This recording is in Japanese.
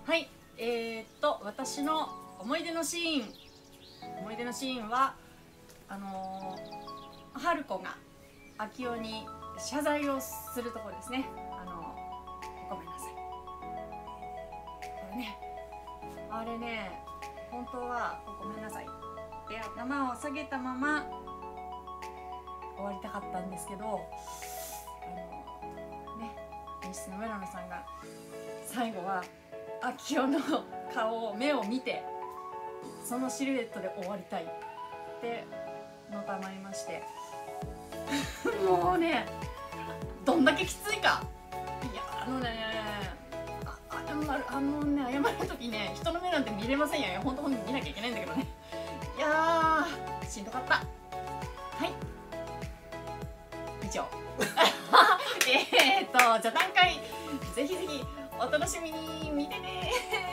はい、私の思い出のシーンは春子が明夫に謝罪をするところですね。ごめんなさい。これね、あれね、本当はごめんなさいって頭を下げたまま終わりたかったんですけど、演出の村野さんが最後は明夫の目を見て、そのシルエットで終わりたいってのたまりましてもうね、どんだけきついか。いや、謝る時ね、人の目なんて見れませんよ。本当に見なきゃいけないんだけどね。いやー、しんどかった。はい、以上じゃあ段階ぜひぜひお楽しみに見てね